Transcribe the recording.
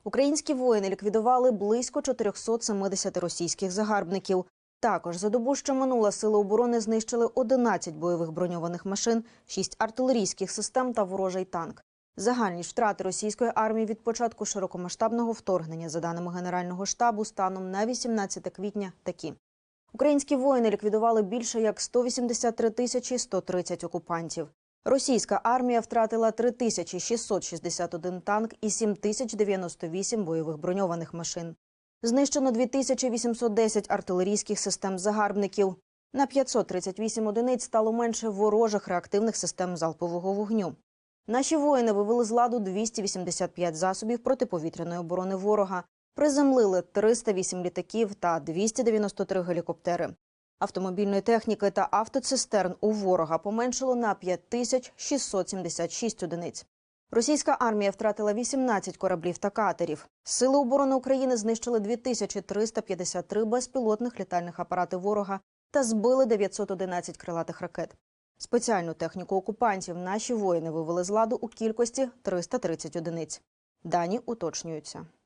Українські воїни ліквідували близько 470 російських загарбників. Також за добу, що минула, Сили оборони знищили 11 бойових броньованих машин, 6 артилерійських систем та ворожий танк. Загальні ж втрати російської армії від початку широкомасштабного вторгнення, за даними Генерального штабу, станом на 18 квітня такі. Українські воїни ліквідували більше як 183 130 окупантів. Російська армія втратила 3661 танк і 7098 бойових броньованих машин. Знищено 2810 артилерійських систем загарбників. На 538 одиниць стало менше ворожих реактивних систем залпового вогню. Наші воїни вивели з ладу 285 засобів протиповітряної оборони ворога, приземлили 308 літаків та 293 гелікоптери. Автомобільної техніки та автоцистерн у ворога поменшило на 5676 одиниць. Російська армія втратила 18 кораблів та катерів. Сили оборони України знищили 2353 безпілотних літальних апарати ворога та збили 911 крилатих ракет. Спеціальну техніку окупантів наші воїни вивели з ладу у кількості 330 одиниць. Дані уточнюються.